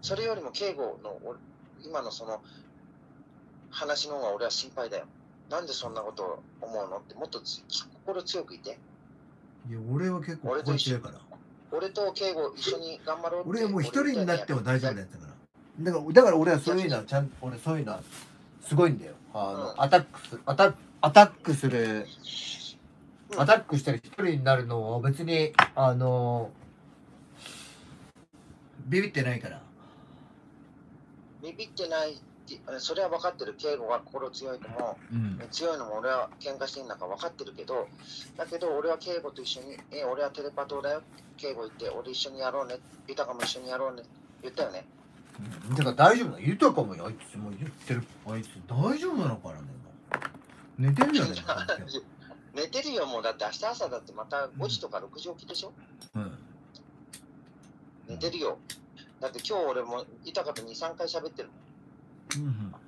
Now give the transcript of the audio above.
それよりも敬吾の今のその話の方が俺は心配だよ。なんでそんなことを思うのって、もっと心強くいて。 いや、俺は結構心強いから。 俺と敬吾一緒に頑張ろうって。 俺はもう一人になっても大丈夫なやつだから。だから俺はそういうのは俺そういうのはすごいんだよ。アタックする、アタックしたり一人になるのを別にビビってないから。 ビビってないって、それは分かってる。敬吾が心強いのも、強いのも俺は喧嘩してんだから分かってるけど、だけど俺は敬吾と一緒に、俺はテレパトーだよ。敬吾言って、俺一緒にやろうね。豊も一緒にやろうね。言ったよね。 だから大丈夫だ。豊もあいつも言ってる。あいつ大丈夫なのかなね。寝てるんじゃないか。 寝てるよ、もう。だって明日朝だってまた5時とか6時起きでしょ。寝てるよ。だって今日俺も豊と2、3回喋ってるもん。